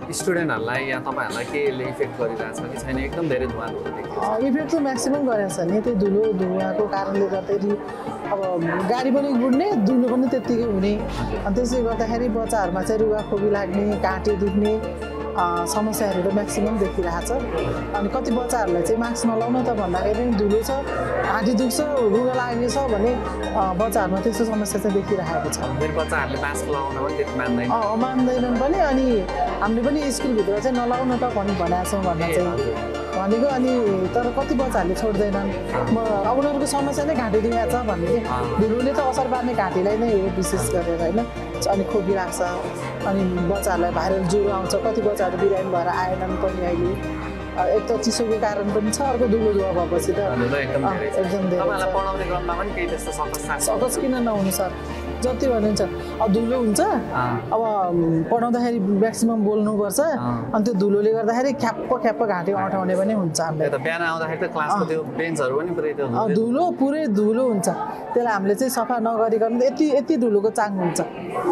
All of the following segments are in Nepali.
स्टुडेन्टहरूलाई या तपाईँहरूलाई केले इफेक्ट गरिरहेछ कि छैन एकदम धेरै धुवाहरू देखिन्छ इफेक्ट त म्याक्सिमम गरेको छ नि त्यही धुवाको कारणले गर्दाखेरि अब गाडी पनि गुड्ने धुलो पनि त्यत्तिकै हुने अनि त्यसले गर्दाखेरि बच्चाहरूमा चाहिँ रुगाखोकी लाग्ने घाँटी दुख्ने समस्याहरू त म्याक्सिमम देखिरहेको छ अनि कति बच्चाहरूलाई चाहिँ मास्क नलाउन त भन्दाखेरि पनि धुलो छ घाँटी दुख्छ रुगा लागेको छ भने बच्चाहरूमा त्यस्तो समस्या चाहिँ देखिरहेको छ मेरो बच्चाहरूले मास्क लगाउन पनि त्यति मान्दैन मान्दैनन् पनि अनि हामीले पनि स्कुलभित्र चाहिँ नलाउन त भनी भनेको छौँ भन्दा चाहिँ भनेको अनि तर कति बच्चाहरूले छोड्दैनन् अब उनीहरूको समस्या नै घाँटी दुखेको छ भन्ने धुलोले त असर पार्ने घाँटीलाई नै हो विशेष गरेर होइन अनि खोकी लाग्छ अनि बच्चाहरूलाई भाइरल ज्वरो आउँछ कति बच्चाहरू बिरामी भएर आएनन् पनि अहिले एक त चिसोको कारण पनि छ अर्को धुलो धुवा भएपछि त एकदम धेरै सकस किन नहुनु सर जति भनिन्छ अब धुलो हुन्छ अब पढाउँदाखेरि म्याक्सिमम बोल्नुपर्छ अनि त्यो धुलोले गर्दाखेरि ख्याप्प घाँटी अँठाउने पनि हुन्छ हामीलाई बिहान आउँदाखेरि त क्लासको त्यो बेन्चहरू पनि पुरै त्यो धुलो पुरै धुलो हुन्छ त्यसलाई हामीले चाहिँ सफा नगरिकन यति धुलोको चाङ हुन्छ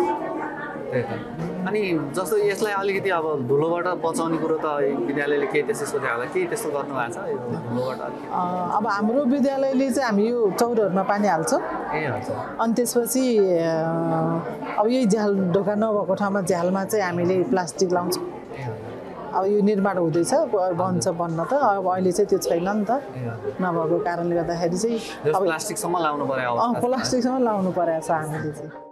अनि जस्तो यसलाई अलिकति अब धुलोबाट बचाउने कुरो त विद्यालयले केही त्यस्तो सोचे होला केही त्यस्तो गर्नु भएको छ यो धुलोबाट अब हाम्रो विद्यालयले चाहिँ हामी यो चौरहरूमा पानी हाल्छौँ अनि त्यसपछि अब यही झ्याल ढोका नभएको ठाउँमा झ्यालमा चाहिँ हामीले प्लास्टिक लाउँछौँ अब यो निर्माण हुँदैछ बन्छ बन्न त अब अहिले चाहिँ त्यो छैन नि त नभएको कारणले गर्दाखेरि चाहिँ प्लास्टिकसम्म लाउनु पर्यो प्लास्टिकसम्म लाउनु परेको छ हामीले चाहिँ